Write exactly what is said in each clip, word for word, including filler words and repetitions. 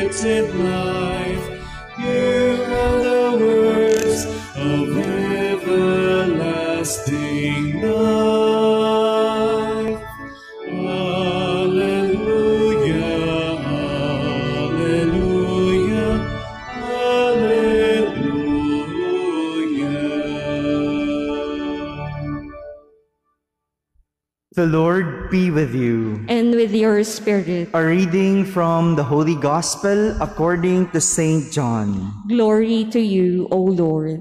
resurrected life. You are the words of everlasting life. Hallelujah, hallelujah, hallelujah. The Lord be with you. And with your spirit. A reading from the Holy Gospel according to Saint John. Glory to you, O Lord.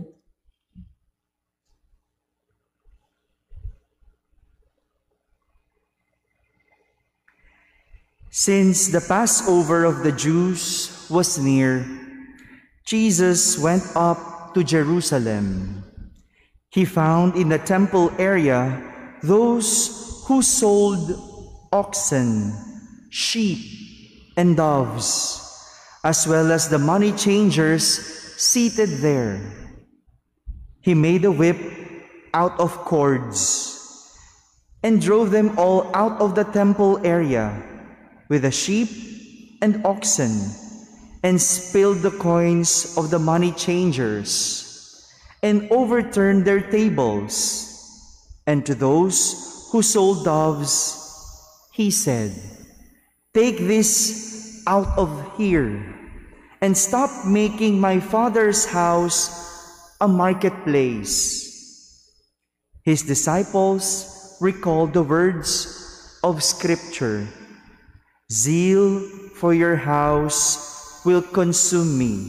Since the Passover of the Jews was near, Jesus went up to Jerusalem. He found in the temple area those who sold oxen, sheep, and doves, as well as the money changers seated there. He made a whip out of cords and drove them all out of the temple area with the sheep and oxen, and spilled the coins of the money changers, and overturned their tables. And to those who sold doves, he said, "Take this out of here, and stop making my Father's house a marketplace." His disciples recalled the words of Scripture, "Zeal for your house will consume me."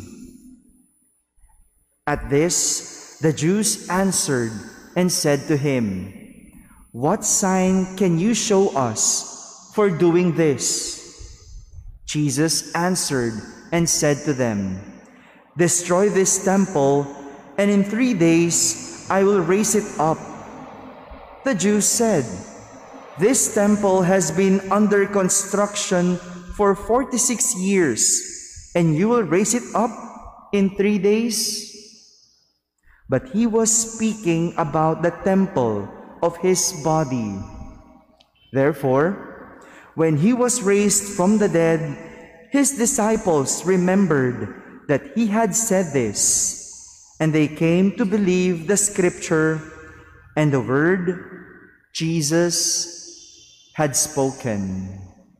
At this, the Jews answered and said to him, "What sign can you show us for doing this?" Jesus answered and said to them, "Destroy this temple, and in three days I will raise it up." The Jews said, "This temple has been under construction for forty-six years, and you will raise it up in three days?" But he was speaking about the temple of his body. Therefore, when he was raised from the dead, his disciples remembered that he had said this, and they came to believe the Scripture and the word Jesus had spoken.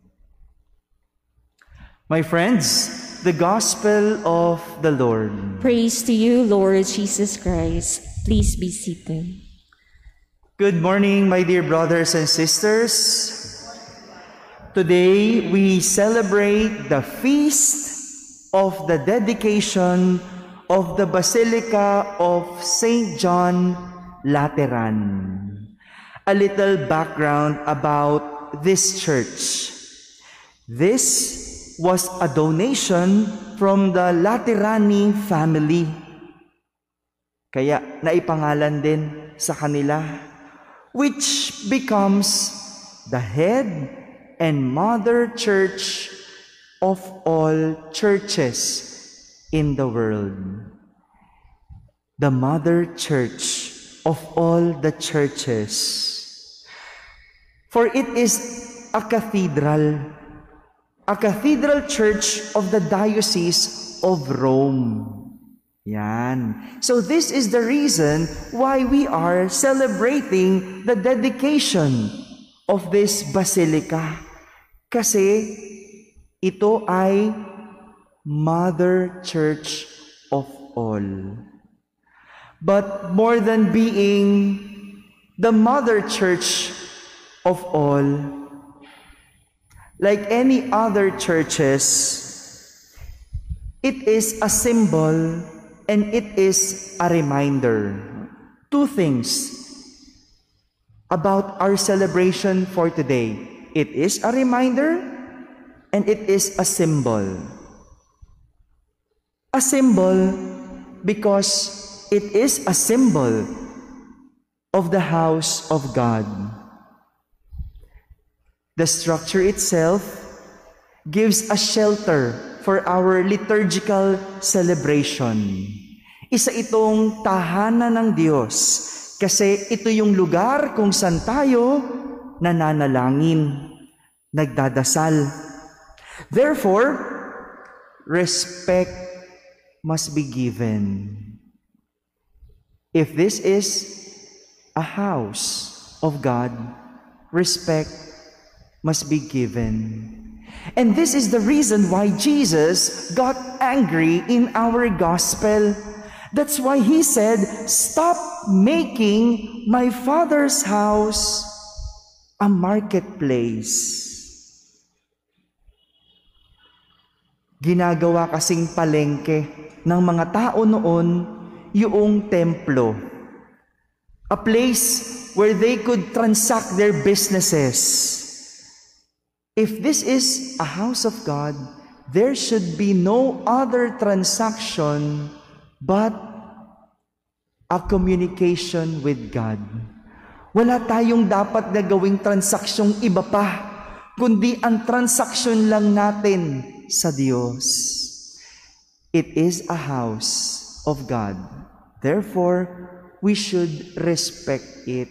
My friends, the Gospel of the Lord. Praise to you, Lord Jesus Christ. Please be seated. Good morning, my dear brothers and sisters. Today, we celebrate the feast of the dedication of the Basilica of Saint John Lateran. A little background about this church. This was a donation from the Laterani family. Kaya naipangalan din sa kanila, which becomes the head and mother church of all churches in the world. The mother church of all the churches. For it is a cathedral, a cathedral church of the Diocese of Rome. Yan. So this is the reason why we are celebrating the dedication of this basilica. Kasi ito ay Mother Church of all. But more than being the Mother Church of all, like any other churches, it is a symbol and it is a reminder. Two things about our celebration for today. It is a reminder and it is a symbol. A symbol because it is a symbol of the house of God. The structure itself gives a shelter for our liturgical celebration. Isa itong tahanan ng Diyos kasi ito yung lugar kung saan tayo nananalangin, nagdadasal. Therefore, respect must be given. If this is a house of God, respect must be given. And this is the reason why Jesus got angry in our gospel. That's why he said, "Stop making my Father's house a marketplace." Ginagawa kasing palengke ng mga tao noon yung templo. A place where they could transact their businesses. If this is a house of God, there should be no other transaction but a communication with God. Wala tayong dapat na gawing transaksyong iba pa, kundi ang transaksyon lang natin sa Diyos. It is a house of God. Therefore, we should respect it.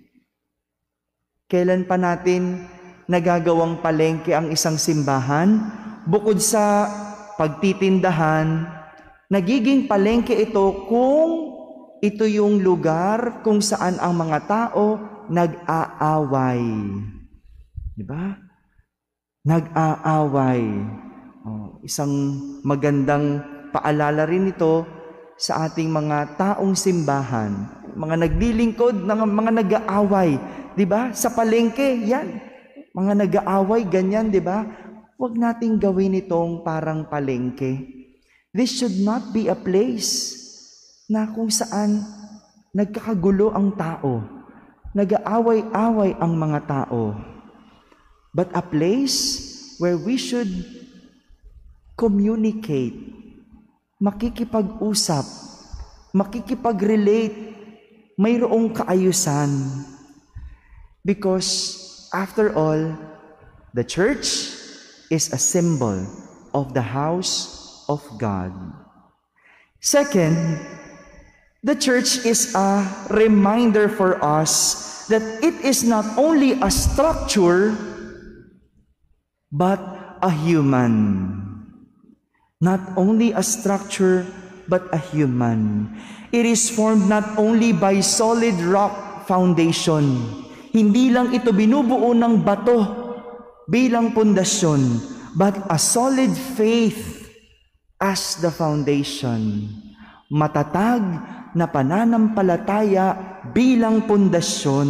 Kailan pa natin nagagawang palengke ang isang simbahan? Bukod sa pagtitindahan, nagiging palengke ito kung ito yung lugar kung saan ang mga tao nag-aaway. Diba? Nag-aaway. Oh, isang magandang paalala rin ito sa ating mga taong simbahan. Mga naglilingkod, ng mga nag-aaway. Diba? Sa palengke, yan. Mga nag-aaway, ganyan, di ba? Huwag nating gawin itong parang palengke. This should not be a place na kung saan nagkakagulo ang tao, nag-aaway-away ang mga tao, but a place where we should communicate, makikipag-usap, makikipag-relate, mayroong kaayusan. Because after all, the church is a symbol of the house of God. Second, the church is a reminder for us that it is not only a structure, but a human. Not only a structure, but a human. It is formed not only by solid rock foundation. Hindi lang ito binubuo ng bato bilang pundasyon, but a solid faith as the foundation. Matatag na pananampalataya bilang pundasyon.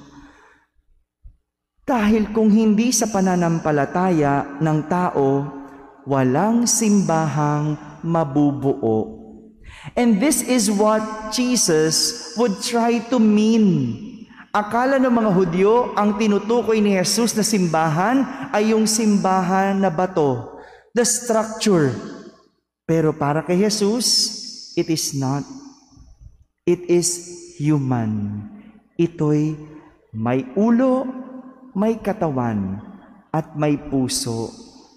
Dahil kung hindi sa pananampalataya ng tao, walang simbahang mabubuo. And this is what Jesus would try to mean. Akala ng mga Hudyo, ang tinutukoy ni Jesus na simbahan ay yung simbahan na bato, the structure. Pero para kay Jesus, it is not. It is human. Ito'y may ulo, may katawan, at may puso.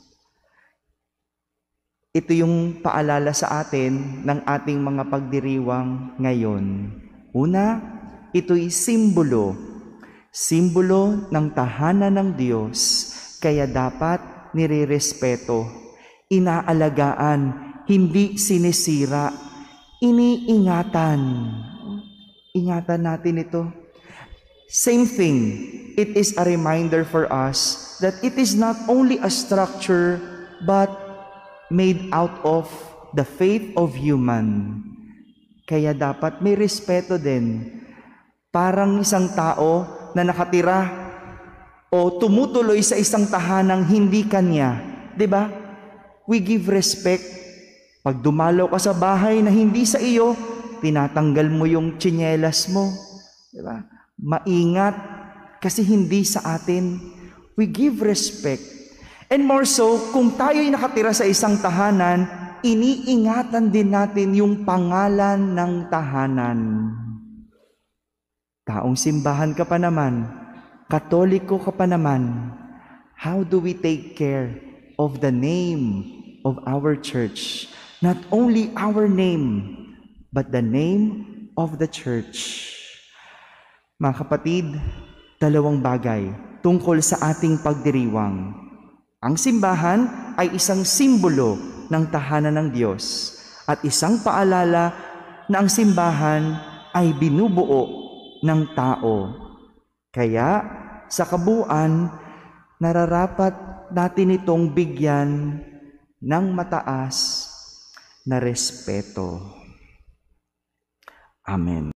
Ito yung paalala sa atin ng ating mga pagdiriwang ngayon. Una, ito'y simbolo, simbolo ng tahanan ng Diyos, kaya dapat nirerespeto, inaalagaan, hindi sinisira, iniingatan. Ingatan natin ito. Same thing, it is a reminder for us that it is not only a structure, but made out of the faith of human. Kaya dapat may respeto din. Parang isang tao na nakatira o tumutuloy sa isang tahanang hindi kanya. Diba? We give respect. Pag dumalaw ka sa bahay na hindi sa iyo, tinatanggal mo yung tsinelas mo. Diba? Maingat kasi hindi sa atin. We give respect. And more so, kung tayo'y nakatira sa isang tahanan, iniingatan din natin yung pangalan ng tahanan. Taong simbahan ka pa naman, Katoliko ka pa naman, how do we take care of the name of our church? Not only our name, but the name of the church. Mga kapatid, dalawang bagay tungkol sa ating pagdiriwang. Ang simbahan ay isang simbolo ng tahanan ng Diyos at isang paalala na ang simbahan ay binubuo ng tao. Kaya sa kabuuan, nararapat natin itong bigyan ng mataas na respeto. Amen.